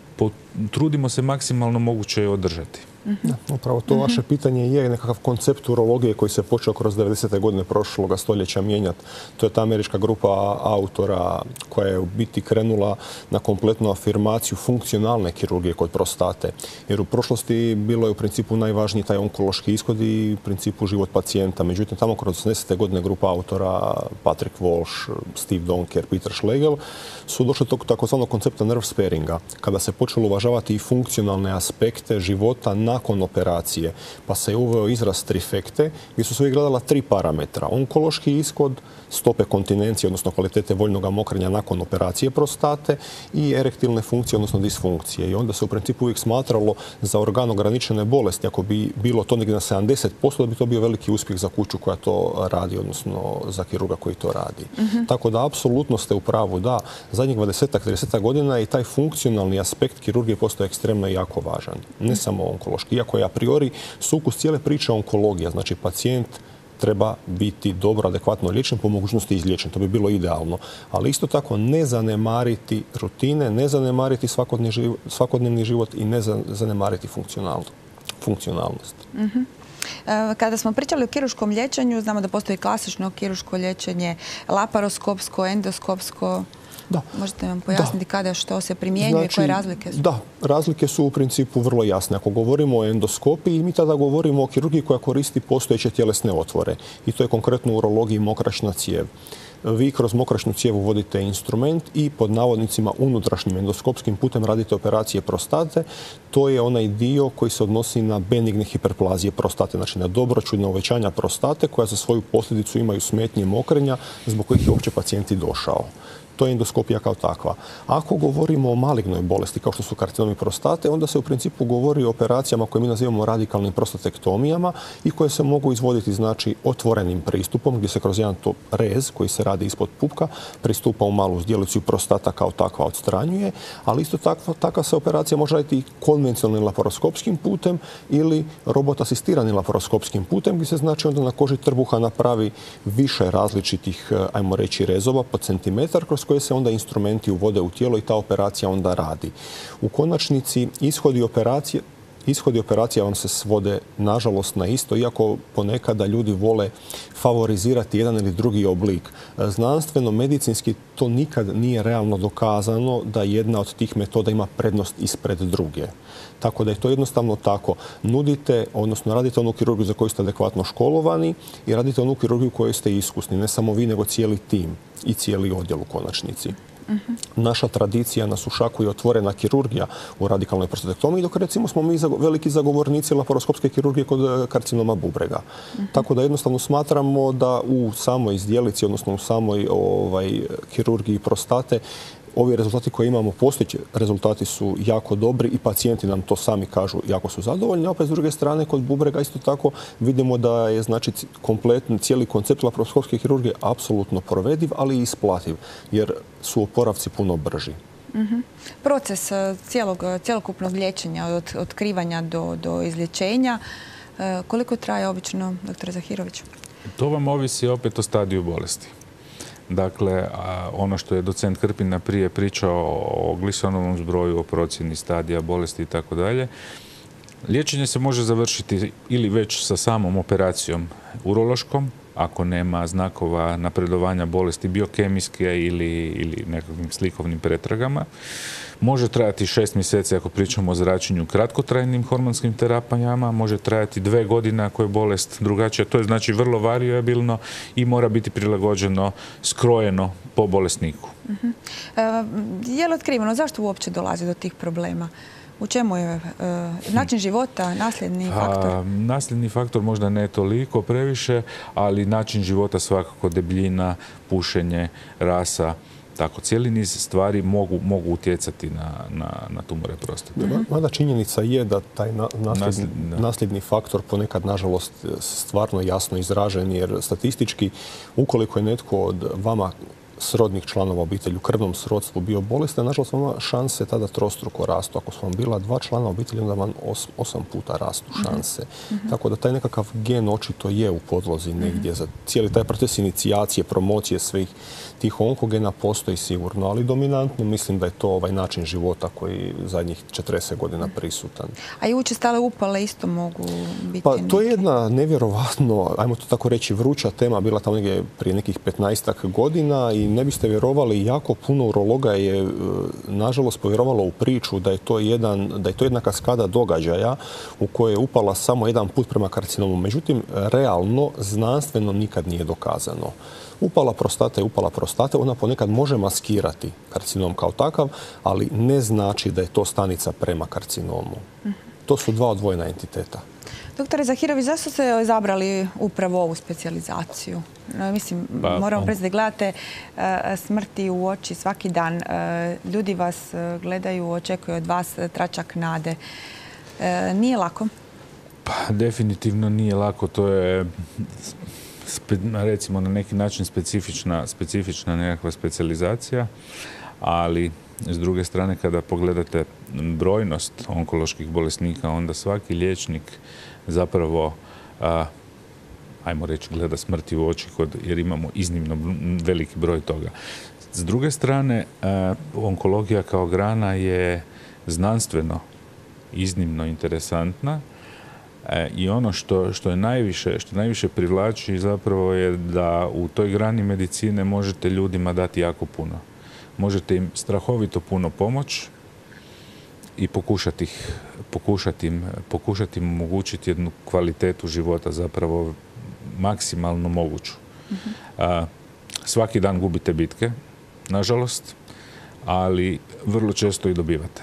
trudimo se maksimalno moguće održati. Da, upravo to vaše pitanje je nekakav koncept urologije koji se počeo kroz devedesete godine prošloga stoljeća mijenjati. To je ta američka grupa autora koja je u biti krenula na kompletnu afirmaciju funkcionalne kirurgije kod prostate. Jer u prošlosti bilo je u principu najvažniji taj onkološki ishod i u principu život pacijenta. Međutim, tamo kroz osamdesete godine grupa autora Patrick Walsh, Steve Donker, Peter Schlegel su došli do takozvanog koncepta nerve sparinga, kada se počelo uvažavati i funkcionalne aspekte života nakon operacije, pa se je uveo izraz trifekte, gdje su se gledala tri parametra. Onkološki ishod, stope kontinencije, odnosno kvalitete voljnog mokrenja nakon operacije prostate i erektilne funkcije, odnosno disfunkcije. I onda se u principu uvijek smatralo za organ ograničene bolesti, ako bi bilo to negdje na sedamdeset posto, da bi to bio veliki uspjeh za kuću koja to radi, odnosno za kirurga koji to radi. Uh-huh. Tako da, apsolutno ste u pravu, da, zadnjih dvadesetak, tridesetak godina i taj funkcionalni aspekt kirurgije postaje ekstremno i jako važan. Ne samo onkološki. Iako je a priori sukus cijele priče onkologija, znači pacijent treba biti dobro, adekvatno liječen, po mogućnosti izliječen. To bi bilo idealno. Ali isto tako ne zanemariti rutine, ne zanemariti svakodnevni život i ne zanemariti funkcionalnost. Uh-huh. Kada smo pričali o kirurškom liječenju, znamo da postoji klasično kirurško liječenje, laparoskopsko, endoskopsko. Da. Možete vam pojasniti da. Kada što se primjenjuje, znači, koje razlike su? Da, razlike su u principu vrlo jasne. Ako govorimo o endoskopiji, mi tada govorimo o kirurgiji koja koristi postojeće tjelesne otvore. I to je konkretno u urologiji mokraćna cijev. Vi kroz mokraćnu cijev uvodite instrument i pod navodnicima unutrašnjim endoskopskim putem radite operacije prostate. To je onaj dio koji se odnosi na benigne hiperplazije prostate, znači na dobroćudna uvećanja prostate koja za svoju posljedicu imaju smetnje mokrenja zbog kojih je uopće pacijent i došao. To je endoskopija kao takva. Ako govorimo o malignoj bolesti, kao što su karcinomi prostate, onda se u principu govori o operacijama koje mi nazivamo radikalnim prostatektomijama i koje se mogu izvoditi, znači, otvorenim pristupom, gdje se kroz jedan to rez koji se radi ispod pupka pristupa u malu zdjelicu i prostata kao takva odstranjuje, ali isto takva, takva se operacija može raditi i konvencionalnim laparoskopskim putem ili robot asistiranim laparoskopskim putem, gdje se, znači, onda na koži trbuha napravi više različitih, ajmo reći, rezova po centimetar, kroz koje se onda instrumenti uvode u tijelo i ta operacija onda radi. U konačnici ishodi operacije Ishodi operacija vam se svode, nažalost, na isto, iako ponekada ljudi vole favorizirati jedan ili drugi oblik. Znanstveno, medicinski to nikad nije realno dokazano da jedna od tih metoda ima prednost ispred druge. Tako da je to jednostavno tako. Nudite, odnosno radite onu kirurgiju za koju ste adekvatno školovani i radite onu kirurgiju u kojoj ste iskusni. Ne samo vi, nego cijeli tim i cijeli odjel u konačnici. Uh-huh. Naša tradicija na Sušaku je otvorena kirurgija u radikalnoj prostatektomiji, dok recimo smo mi veliki zagovornici laparoskopske kirurgije kod karcinoma bubrega. Uh-huh. Tako da jednostavno smatramo da u samoj zdjelici, odnosno u samoj ovaj, kirurgiji prostate, ovi rezultati koje imamo, postojeći rezultati su jako dobri i pacijenti nam to sami kažu, jako su zadovoljni. A opet s druge strane, kod bubrega isto tako vidimo da je, znači, kompletni cijeli koncept laparoskopske kirurgije apsolutno provediv, ali i isplativ, jer su oporavci puno brži. Uh-huh. Proces cijelog, cjelokupnog liječenja od otkrivanja do, do izlječenja, koliko traje obično, doktore Zahirović? To vam ovisi opet o stadiju bolesti. Dakle, ono što je docent Krpina prije pričao o glisonovom zbroju, o procjeni stadija bolesti i tako dalje, liječenje se može završiti ili već sa samom operacijom urološkom, ako nema znakova napredovanja bolesti biokemijske ili, ili nekakvim slikovnim pretragama. Može trajati šest mjeseci ako pričamo o zračenju kratkotrajnim hormonskim terapijama, može trajati dve godine ako je bolest drugačija. To je znači vrlo variabilno i mora biti prilagođeno, skrojeno po bolesniku. Uh-huh. E, je li otkriveno zašto uopće dolazi do tih problema? U čemu je e, način života, nasljedni faktor? A, nasljedni faktor možda ne toliko previše, ali način života svakako, debljina, pušenje, rasa, tako, cijeli niz stvari mogu, mogu utjecati na, na, na tumore prostate. Mm-hmm. Mada činjenica je da taj na, nasljedni, nasljedni faktor ponekad, nažalost, stvarno jasno izražen, jer statistički, ukoliko je netko od vama srodnih članova obitelji u krvnom srodstvu bio bolestan, nažalost vama šanse tada trostruko rastu. Ako su vam bila dva člana obitelji, onda vam os, osam puta rastu šanse. Mm-hmm. Tako da taj nekakav gen očito je u podlozi negdje. Mm-hmm. Za cijeli taj proces inicijacije, promocije svih tih onkogena postoji sigurno, ali dominantno mislim da je to ovaj način života koji zadnjih četrdeset godina prisutan. A i učestale upale isto mogu biti? Pa to je jedna nevjerovatno, ajmo to tako reći, vruća tema, bila tamo negdje prije nekih petnaestak godina i ne biste vjerovali, jako puno urologa je nažalost povjerovalo u priču da je to jedan, da je to jedna kaskada događaja u kojoj je upala samo jedan put prema karcinomu. Međutim, realno, znanstveno nikad nije dokazano. Upala prostate je upala prostate, ona ponekad može maskirati karcinom kao takav, ali ne znači da je to stanica prema karcinomu. To su dva odvojena entiteta. Doktore Zahirović, zašto ste izabrali upravo ovu specijalizaciju? Mislim, pa, moramo priznati, gledate uh, smrti u oči svaki dan. Uh, ljudi vas uh, gledaju, očekuju od vas tračak nade. Uh, nije lako? Pa, definitivno nije lako. To je, recimo, na neki način specifična, specifična nekakva specijalizacija, ali s druge strane, kada pogledate brojnost onkoloških bolesnika, onda svaki liječnik zapravo, a, ajmo reći, gleda smrti u oči, kod, jer imamo iznimno veliki broj toga. S druge strane, a, onkologija kao grana je znanstveno iznimno interesantna a, i ono što, što je najviše, što najviše privlači zapravo je da u toj grani medicine možete ljudima dati jako puno. Možete im strahovito puno pomoći i pokušati, ih, pokušati, im, pokušati im omogućiti jednu kvalitetu života, zapravo maksimalno moguću. Mm-hmm. A, svaki dan gubite bitke, nažalost, ali vrlo često i dobivate.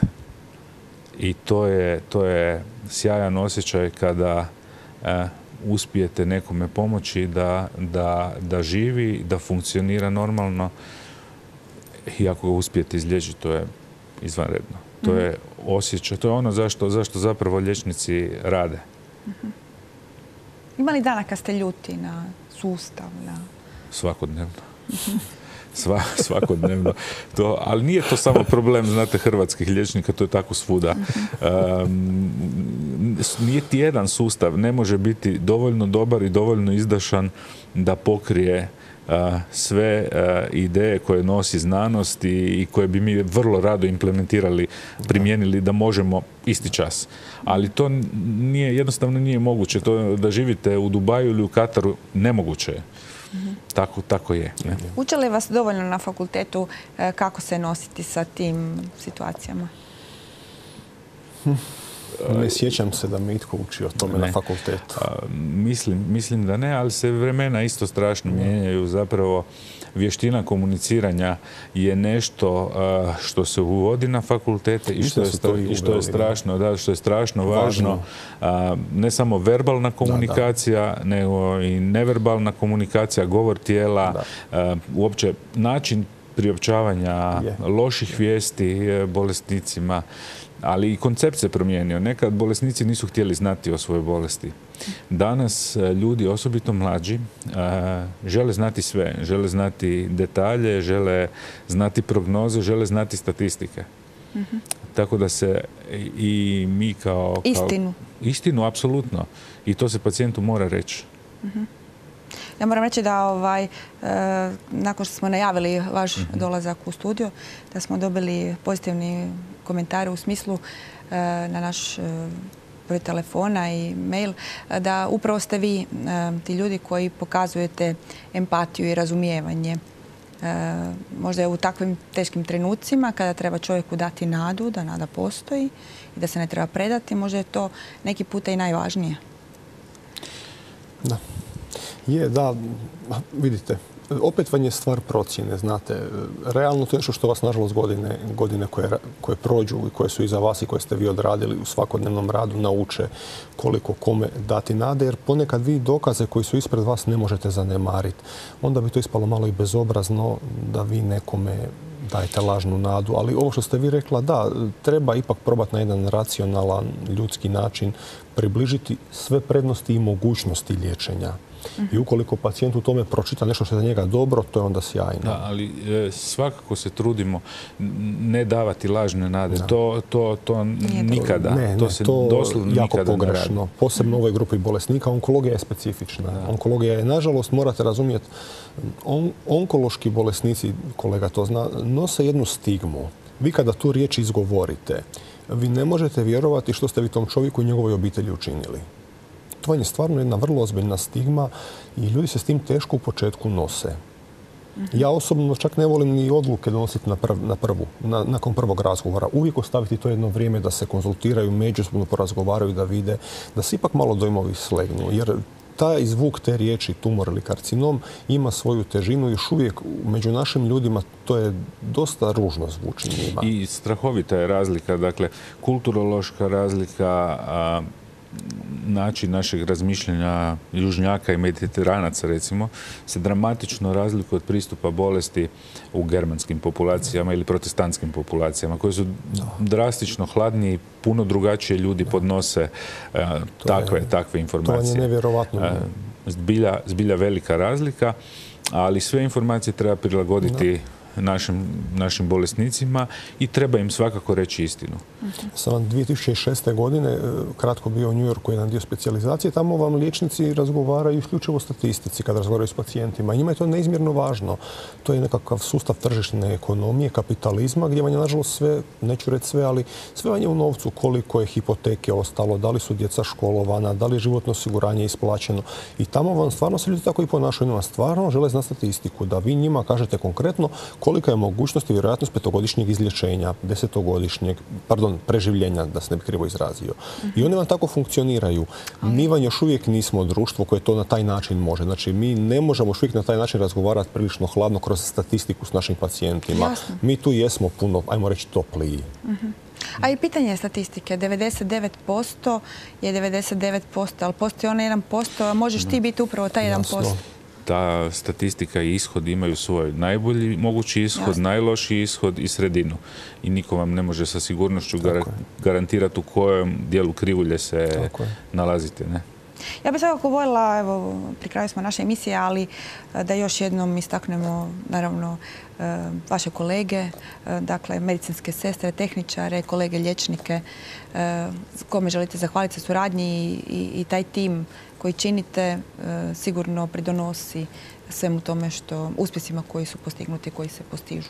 I to je, to je sjajan osjećaj kada a, uspijete nekome pomoći da, da, da živi, da funkcionira normalno. I ako ga uspijete izliječiti, to je izvanredno. To je osjećaj, to je ono zašto, zašto zapravo liječnici rade. Uh-huh. Ima li dana kad ste ljuti na sustav? Na... Svakodnevno. Uh-huh. Sva, svakodnevno. To, ali nije to samo problem, znate, hrvatskih liječnika, to je tako svuda. Uh-huh. Um, niti jedan sustav ne može biti dovoljno dobar i dovoljno izdašan da pokrije sve ideje koje nosi znanost i koje bi mi vrlo rado implementirali, primijenili da možemo isti čas. Ali to nije, jednostavno nije moguće. To da živite u Dubaju ili u Kataru, nemoguće je. Mm-hmm. Tako, tako je. Ne? Uče li vas dovoljno na fakultetu kako se nositi sa tim situacijama? Hm. Ne sjećam se da me itko uči o tome ne. na fakultetu. A, mislim, mislim da ne, ali se vremena isto strašno mijenjaju. Zapravo, vještina komuniciranja je nešto a, što se uvodi na fakultete i što, je, sta, i što je strašno, da, što je strašno važno. A, ne samo verbalna komunikacija, da, da. nego i neverbalna komunikacija, govor tijela, a, uopće način priopćavanja je. loših vijesti bolesnicima. Ali i koncept se promijenio. Nekad bolesnici nisu htjeli znati o svojoj bolesti. Danas ljudi, osobito mlađi, žele znati sve. Žele znati detalje, žele znati prognoze, žele znati statistike. Mm-hmm. Tako da se i mi kao... kao istinu. Istinu, apsolutno. I to se pacijentu mora reći. Mm-hmm. Ja moram reći da ovaj, e, nakon što smo najavili vaš mm-hmm. dolazak u studio, da smo dobili pozitivni komentare u smislu e, na naš e, broj telefona i mail, da upravo ste vi ti ljudi koji pokazujete empatiju i razumijevanje. Možda je u takvim teškim trenucima kada treba čovjeku dati nadu, da nada postoji i da se ne treba predati, možda je to neki puta i najvažnije. Da. Je, da, vidite, opet vam je stvar procjene, znate. Realno to je nešto što vas, nažalost, godine, godine koje, koje prođu i koje su iza vas i koje ste vi odradili u svakodnevnom radu nauče koliko kome dati nade, jer ponekad vi dokaze koji su ispred vas ne možete zanemariti. Onda bi to ispalo malo i bezobrazno da vi nekome dajete lažnu nadu. Ali ovo što ste vi rekla, da, treba ipak probati na jedan racionalan, ljudski način približiti sve prednosti i mogućnosti liječenja. I ukoliko pacijent u tome pročita nešto što je za njega dobro, to je onda sjajno. Da, ali e, svakako se trudimo ne davati lažne nade. To, to, to nikada. Ne, to ne, se to doslovno jako nikada pogrešno. ne radi. Posebno u ovoj grupi bolesnika. Onkologija je specifična. Da. Onkologija je, nažalost, morate razumjeti, on, onkološki bolesnici, kolega to zna, nose jednu stigmu. Vi kada tu riječ izgovorite, vi ne možete vjerovati što ste vi tom čovjeku i njegovoj obitelji učinili. To je stvarno jedna vrlo ozbiljna stigma i ljudi se s tim teško u početku nose. Ja osobno čak ne volim ni odluke donositi na, prv, na prvu, na, nakon prvog razgovora. Uvijek ostaviti to jedno vrijeme da se konzultiraju, međusobno porazgovaraju, da vide, da se ipak malo dojmovi slegnu. Jer taj zvuk te riječi, tumor ili karcinom, ima svoju težinu i još uvijek među našim ljudima to je dosta ružno zvuči njima. I strahovita je razlika, dakle, kulturološka razlika, a, način našeg razmišljanja južnjaka i mediteranaca, recimo, se dramatično razlikuje od pristupa bolesti u germanskim populacijama ili protestantskim populacijama, koje su drastično hladniji, puno drugačije ljudi podnose uh, takve, je, takve informacije. To je nevjerovatno. Uh, zbilja, zbilja velika razlika, ali sve informacije treba prilagoditi no. Našim, našim bolesnicima i treba im svakako reći istinu. Sam vam dvije tisuće šeste. godine kratko bio u New Yorku jedan dio specijalizacije. Tamo vam liječnici razgovaraju isključivo o statistici kada razgovaraju s pacijentima. I njima je to neizmjerno važno. To je nekakav sustav tržišne ekonomije, kapitalizma, gdje vam je nažalost sve, neću reći sve, ali sve vam je u novcu. Koliko je hipoteke ostalo, da li su djeca školovana, da li je životno osiguranje isplaćeno. I tamo vam stvarno se ljudi tako i ponašaju. Vam stvarno žele znati statistiku, da vi njima kažete konkretno kolika je mogućnost i vjerojatnost petogodišnjeg izlječenja, desetogodišnjeg, pardon, preživljenja, da se ne bi krivo izrazio. Uh-huh. I oni vam tako funkcioniraju. Okay. Mi vam još uvijek nismo društvo koje to na taj način može. Znači, mi ne možemo još uvijek na taj način razgovarati prilično hladno kroz statistiku s našim pacijentima. Jasno. Mi tu jesmo puno, ajmo reći, topliji. Uh-huh. A i pitanje statistike. devedeset devet posto je devedeset devet posto, ali postoji onaj jedan posto, a možeš ti biti upravo taj jedan posto. Ta statistika i ishod imaju svoj najbolji mogući ishod, Jasne. najlošiji ishod i sredinu. I niko vam ne može sa sigurnošću gar- garantirati u kojem dijelu krivulje se nalazite. Ne? Ja bih svakako voljela, evo, pri kraju smo naše emisije, ali da još jednom istaknemo, naravno, vaše kolege, dakle, medicinske sestre, tehničare, kolege liječnike, kome želite zahvaliti sa suradnji i, i taj tim koji činite sigurno pridonosi svemu tome što uspjesima koji su postignuti, koji se postižu.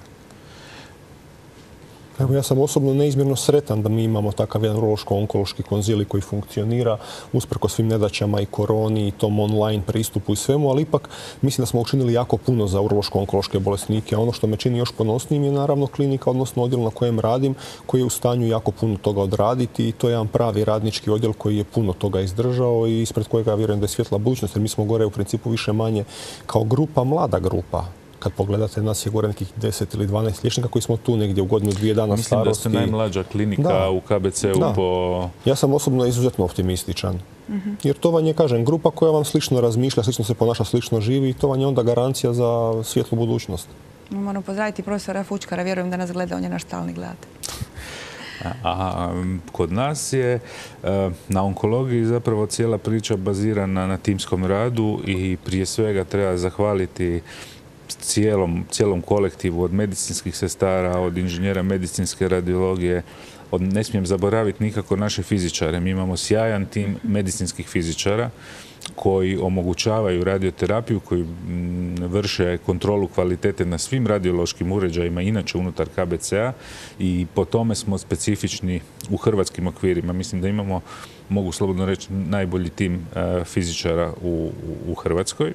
Evo, ja sam osobno neizmjerno sretan da mi imamo takav jedan urološko-onkološki konzilij koji funkcionira usprkos svim nedaćama i koroni i tom online pristupu i svemu, ali ipak mislim da smo učinili jako puno za urološko-onkološke bolesnike. A ono što me čini još ponosnijim je naravno klinika, odnosno odjel na kojem radim, koji je u stanju jako puno toga odraditi i to je jedan pravi radnički odjel koji je puno toga izdržao i ispred kojega vjerujem da je svjetla budućnost, jer mi smo gore u principu više manje kao grupa, mlada grupa. Kad pogledate, nas je gore nekih deset ili dvanaest liječnika koji smo tu negdje u godinu, dvije dana Mislim starosti. Mislim da ste najmlađa klinika da. u K B C-u da. po... Ja sam osobno izuzetno optimističan. Uh-huh. Jer to vam je, kažem, grupa koja vam slično razmišlja, slično se ponaša, slično živi i to vam je onda garancija za svjetlu budućnost. Moram pozdraviti profesora Fučkara, vjerujem da nas gleda, on je naš stalni gledatelj. A kod nas je na onkologiji zapravo cijela priča bazirana na timskom radu i prije svega treba zahvaliti cijelom, cijelom kolektivu od medicinskih sestara, od inženjera medicinske radiologije. Od, ne smijem zaboraviti nikako naše fizičare. Mi imamo sjajan tim medicinskih fizičara koji omogućavaju radioterapiju, koji vrše kontrolu kvalitete na svim radiološkim uređajima, inače unutar K B C-a, i po tome smo specifični u hrvatskim okvirima. Mislim da imamo, mogu slobodno reći, najbolji tim fizičara u, u Hrvatskoj.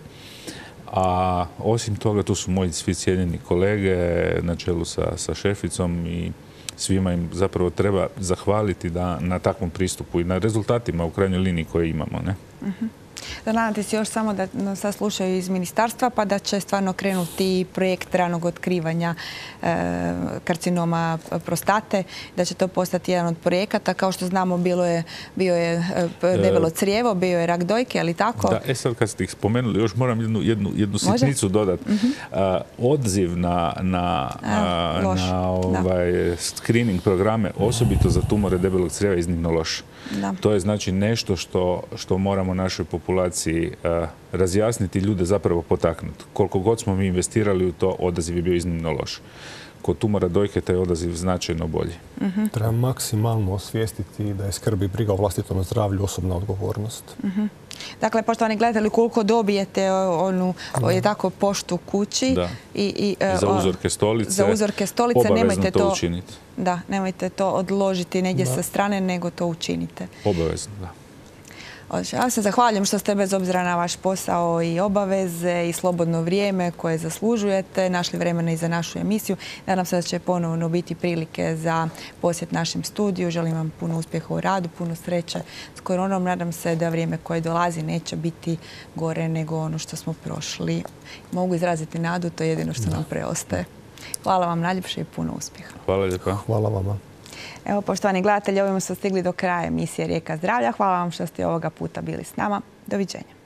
A osim toga, tu su moji svi cijenjeni kolege na čelu sa, sa šeficom i svima im zapravo treba zahvaliti da, na takvom pristupu i na rezultatima u krajnjoj liniji koje imamo. Ne? Uh-huh. Da, nadam se još samo da nas sad slušaju iz ministarstva, pa da će stvarno krenuti projekt ranog otkrivanja e, karcinoma prostate, da će to postati jedan od projekata. Kao što znamo, bilo je, bio je debelo crijevo, bio je rak dojke, ali tako? Da, e sad kad ste ih spomenuli, još moram jednu, jednu, jednu sitnicu dodati. Uh-huh. uh, odziv na, na, A, uh, na ovaj screening programe, osobito za tumore debelog crijeva, je iznimno loš. Da. To je znači nešto što, što moramo našoj populaciji uh, razjasniti, ljude zapravo potaknuti. Koliko god smo mi investirali u to, odaziv je bio iznimno loš. Kod tumora dojke taj odaziv značajno bolji. Uh-huh. Treba maksimalno osvijestiti da je skrb i briga o vlastitom zdravlju osobna odgovornost. Uh-huh. Dakle, poštovani gledatelji, koliko dobijete onu je tako poštu kući i, i za uzorke stolice, za uzorke stolice nemojte to učiniti. Da, nemojte to odložiti negdje da. sa strane, nego to učinite. Obavezno, da. Ja se zahvaljujem što ste bez obzira na vaš posao i obaveze i slobodno vrijeme koje zaslužujete našli vremena i za našu emisiju. Nadam se da će ponovno biti prilike za posjet našem studiju. Želim vam puno uspjeha u radu, puno sreće s koronom. Nadam se da vrijeme koje dolazi neće biti gore nego ono što smo prošli. Mogu izraziti nadu, to je jedino što nam preostaje. Hvala vam najljepše i puno uspjeha. Hvala lijepa. Hvala vama. Evo, poštovani gledatelji, ovime smo stigli do kraja emisije Rijeka zdravlja. Hvala vam što ste ovoga puta bili s nama. Doviđenja.